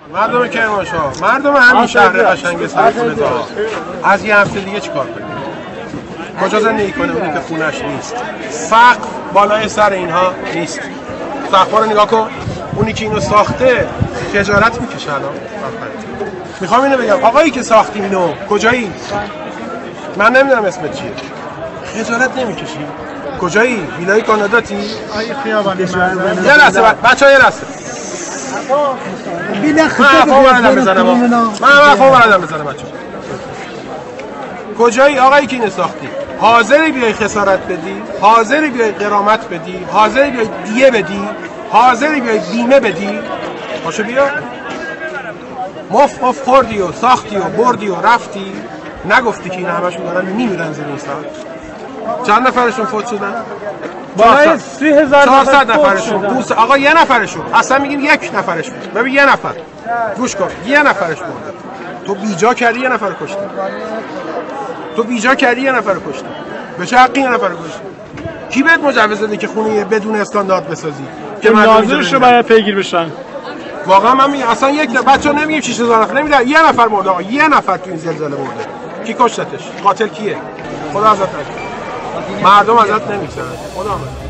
مردم کرمانشاه، مردم همین شهر قشنگ سرخونه دار از یه هفته دیگه چیکار کنیم؟ کجا زندگی کنه اونی که خونش نیست؟ سقف بالای سر اینها نیست. سقف‌ها رو نگاه کن. اونی که اینو ساخته خجالت میکشه الان. میخوام اینو بگم آقایی که ساختی اینو کجایی؟ من نمیدونم اسمت چیه. خجالت نمیکشی؟ کجایی؟ ویلای کاناداتی؟ آیه خیابانی یه لحظه بچه‌ها یه لحظه. بیل من افا بردم بزنم بچه‌ها. کجایی آقایی که اینو ساختی؟ حاضری بیای خسارت بدی؟ حاضری بیای غرامت بدی؟ حاضری بیای دیه بدی؟ حاضری بیای بیمه بدی؟ پاشو بیا. مف خوردی و ساختی و بردی و رفتی نگفتی که این همشون دارن میمیرن زیر این ساعت. چند نفرشون فوت شدن؟ بالای 30,000 نفرشون. آقا یه نفرشون. اصلا میگیم یک نفرش بود. ببین یه نفر. گوش کن. یه نفرش بود. تو بیجا کردی یه نفر کشتی. به چه حقی یه نفر کشتی؟ کی بهت مجوز داده که خونه بدون استاندارد بسازی؟ که ناظرش رو باید پیگیر بشن. واقعا من میگم اصلا یک بچه‌ها نمیگیم 6000 نفر نمیدن یه نفر مرده آقا یه نفر تو این زلزله مرده. کی کشتش؟ قاتل کیه؟ خدا ازت نکنه. مردم ازت نمیگذرن. خدا